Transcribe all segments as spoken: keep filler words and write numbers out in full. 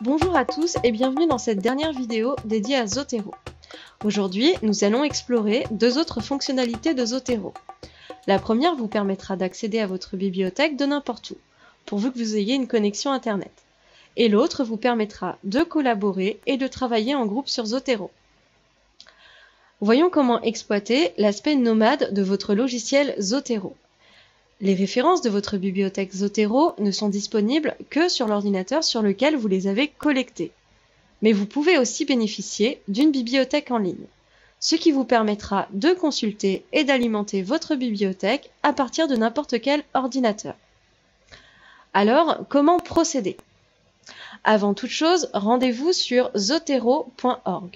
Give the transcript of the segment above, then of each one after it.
Bonjour à tous et bienvenue dans cette dernière vidéo dédiée à Zotero. Aujourd'hui, nous allons explorer deux autres fonctionnalités de Zotero. La première vous permettra d'accéder à votre bibliothèque de n'importe où, pourvu que vous ayez une connexion Internet. Et l'autre vous permettra de collaborer et de travailler en groupe sur Zotero. Voyons comment exploiter l'aspect nomade de votre logiciel Zotero. Les références de votre bibliothèque Zotero ne sont disponibles que sur l'ordinateur sur lequel vous les avez collectées. Mais vous pouvez aussi bénéficier d'une bibliothèque en ligne, ce qui vous permettra de consulter et d'alimenter votre bibliothèque à partir de n'importe quel ordinateur. Alors, comment procéder? Avant toute chose, rendez-vous sur zotero point org.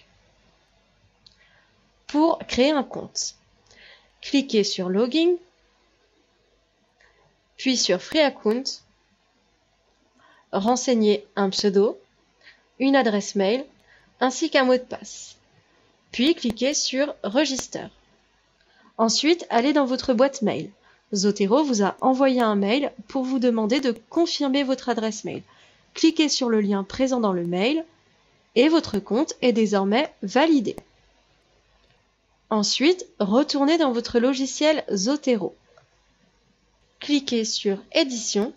Pour créer un compte, cliquez sur Login, puis sur Free Account, renseignez un pseudo, une adresse mail, ainsi qu'un mot de passe. Puis cliquez sur Register. Ensuite, allez dans votre boîte mail. Zotero vous a envoyé un mail pour vous demander de confirmer votre adresse mail. Cliquez sur le lien présent dans le mail et votre compte est désormais validé. Ensuite, retournez dans votre logiciel Zotero. Cliquez sur Édition,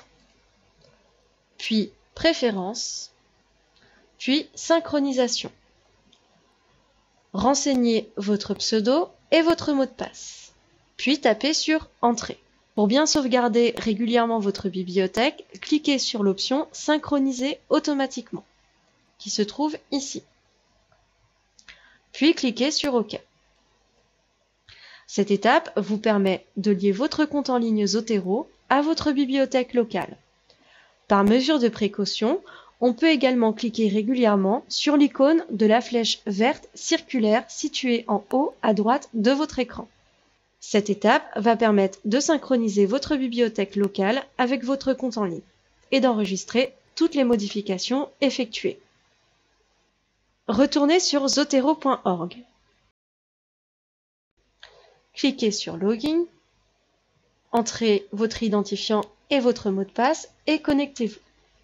puis Préférences, puis Synchronisation. Renseignez votre pseudo et votre mot de passe, puis tapez sur Entrée. Pour bien sauvegarder régulièrement votre bibliothèque, cliquez sur l'option Synchroniser automatiquement, qui se trouve ici. Puis cliquez sur OK. Cette étape vous permet de lier votre compte en ligne Zotero à votre bibliothèque locale. Par mesure de précaution, on peut également cliquer régulièrement sur l'icône de la flèche verte circulaire située en haut à droite de votre écran. Cette étape va permettre de synchroniser votre bibliothèque locale avec votre compte en ligne et d'enregistrer toutes les modifications effectuées. Retournez sur zotero point org. Cliquez sur Login, entrez votre identifiant et votre mot de passe et connectez-vous.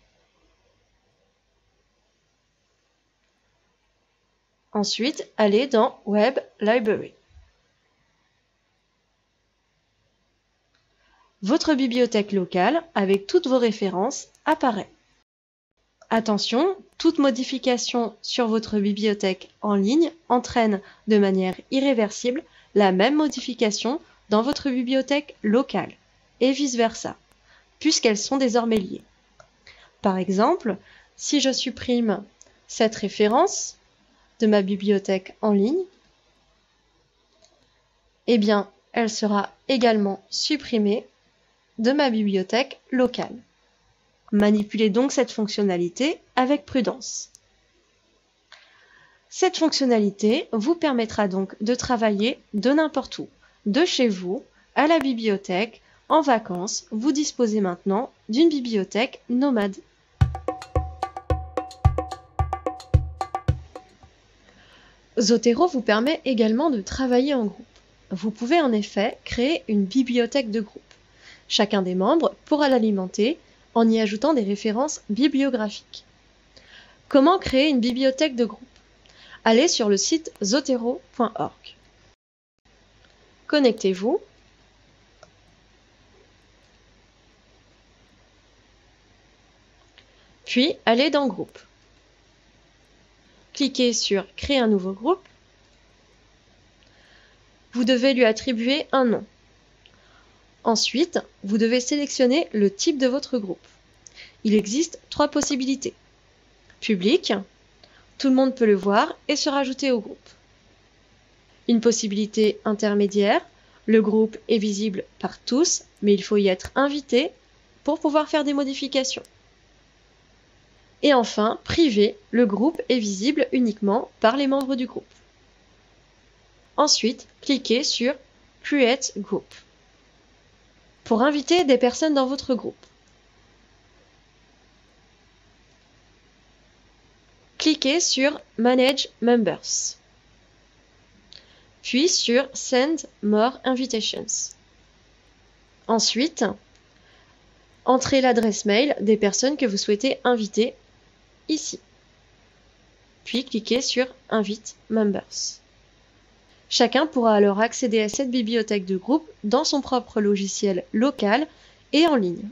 Ensuite, allez dans Web Library. Votre bibliothèque locale, avec toutes vos références, apparaît. Attention, toute modification sur votre bibliothèque en ligne entraîne de manière irréversible la même modification dans votre bibliothèque locale, et vice-versa, puisqu'elles sont désormais liées. Par exemple, si je supprime cette référence de ma bibliothèque en ligne, eh bien, elle sera également supprimée de ma bibliothèque locale. Manipulez donc cette fonctionnalité avec prudence. Cette fonctionnalité vous permettra donc de travailler de n'importe où, de chez vous, à la bibliothèque, en vacances. Vous disposez maintenant d'une bibliothèque nomade. Zotero vous permet également de travailler en groupe. Vous pouvez en effet créer une bibliothèque de groupe. Chacun des membres pourra l'alimenter en y ajoutant des références bibliographiques. Comment créer une bibliothèque de groupe? Allez sur le site zotero point org. Connectez-vous. Puis, allez dans Groupe. Cliquez sur Créer un nouveau groupe. Vous devez lui attribuer un nom. Ensuite, vous devez sélectionner le type de votre groupe. Il existe trois possibilités. Public, tout le monde peut le voir et se rajouter au groupe. Une possibilité intermédiaire, le groupe est visible par tous, mais il faut y être invité pour pouvoir faire des modifications. Et enfin, privé, le groupe est visible uniquement par les membres du groupe. Ensuite, cliquez sur Create Group pour inviter des personnes dans votre groupe. Cliquez sur Manage Members, puis sur Send More Invitations. Ensuite, entrez l'adresse mail des personnes que vous souhaitez inviter ici. Puis cliquez sur Invite Members. Chacun pourra alors accéder à cette bibliothèque de groupe dans son propre logiciel local et en ligne.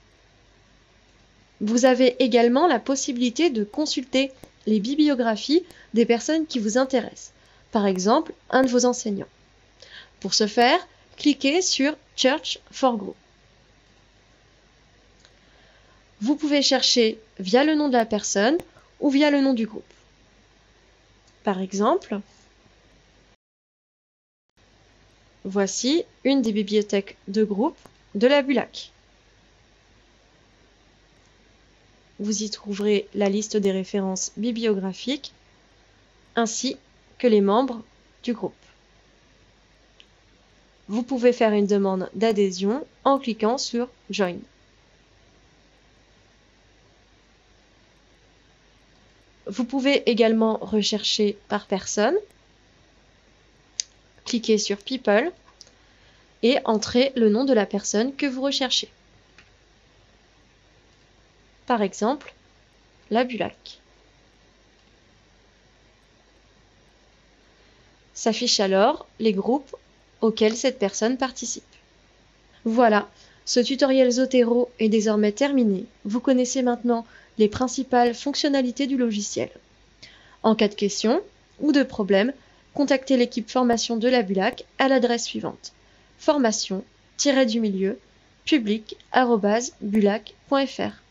Vous avez également la possibilité de consulter les bibliographies des personnes qui vous intéressent, par exemple un de vos enseignants. Pour ce faire, cliquez sur Search for Group. Vous pouvez chercher via le nom de la personne ou via le nom du groupe. Par exemple, voici une des bibliothèques de groupe de la Bulac. Vous y trouverez la liste des références bibliographiques ainsi que les membres du groupe. Vous pouvez faire une demande d'adhésion en cliquant sur Join. Vous pouvez également rechercher par personne. Cliquez sur People et entrez le nom de la personne que vous recherchez. Par exemple, la Bulac. S'affichent alors les groupes auxquels cette personne participe. Voilà, ce tutoriel Zotero est désormais terminé. Vous connaissez maintenant les principales fonctionnalités du logiciel. En cas de question ou de problème, contactez l'équipe formation de la Bulac à l'adresse suivante: formation-du-milieu public arobase bulac point fr.